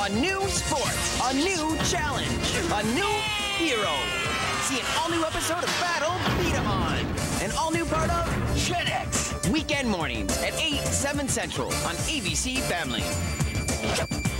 A new sport, a new challenge, a new hero. See an all-new episode of Battle B-Daman, an all-new part of Jetix. Weekend mornings at 8, 7 Central on ABC Family.